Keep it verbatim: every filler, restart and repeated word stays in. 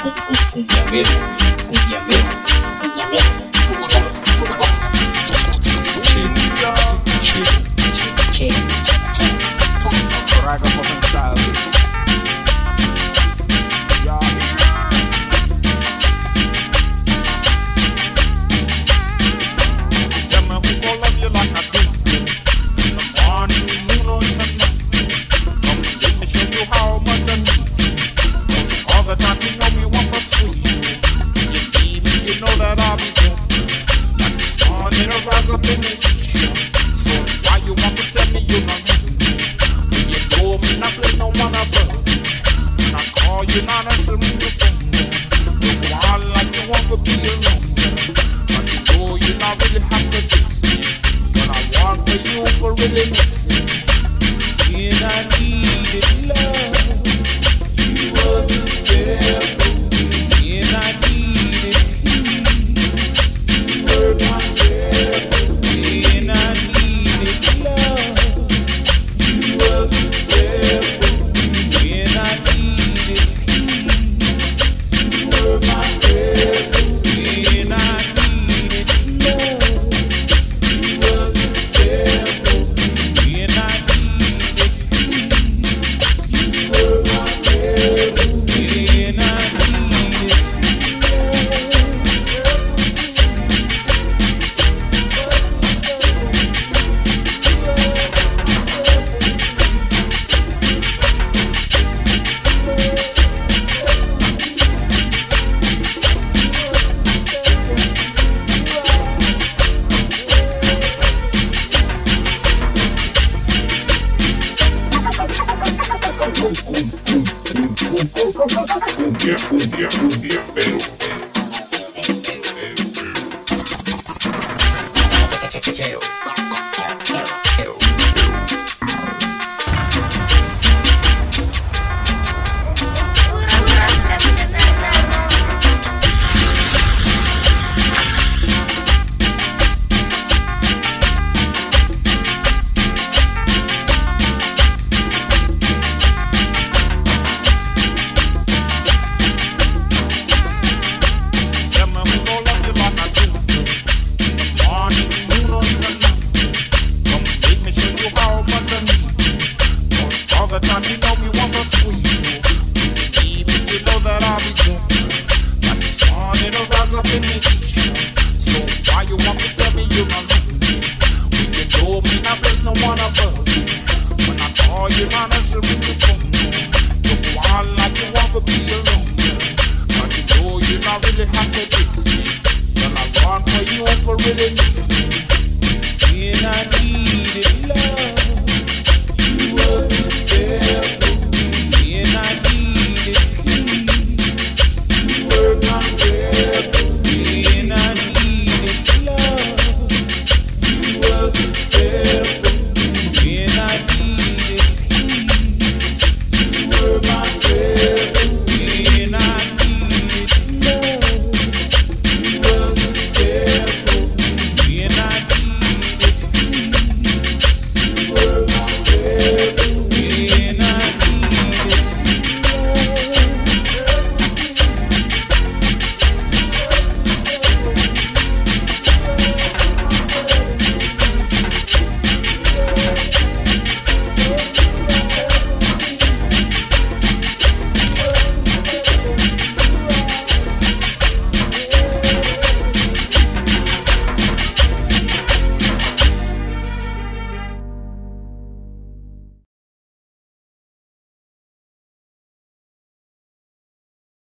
Cumbiambero, cumbiambero, cumbiambero, Ragamuffin style. Yeah. Tell me who gon' love you like I do. In the morning, moon or in the night. Come let me show you how much I need. 'Cause all the time you know me want to squeeze you. You need me, you know that I'll be there. Like the sun, it'll rise up in the east. So why you want to tell me you're not me? You know me, not place no one above. When I call you, not answering the phone. You go on like you want to be alone. But you know you not really have to diss me. But I want for you for really miss me. When I needed love, you wasn't there for me. When I needed peace, you were not there for me. When I needed love, you wasn't there for me. When I needed peace, you were not there for me. When I needed love, you wasn't there for me. When I needed peace, you were not there for me. When I needed Cumbia, cumbia, cumbia, pero. Tell me who gon' love you like I do. In the morning, moon or in the night. Come let me show you how much I need. 'Cause all the time you know me want to squeeze you. You need me, you know that I'll be there. Like the sun, it'll rise up in the east. So why you want to tell me you're not lonely? When you know me, now there's no one above you. When I call you, not answering the phone. You go on like you want to be alone.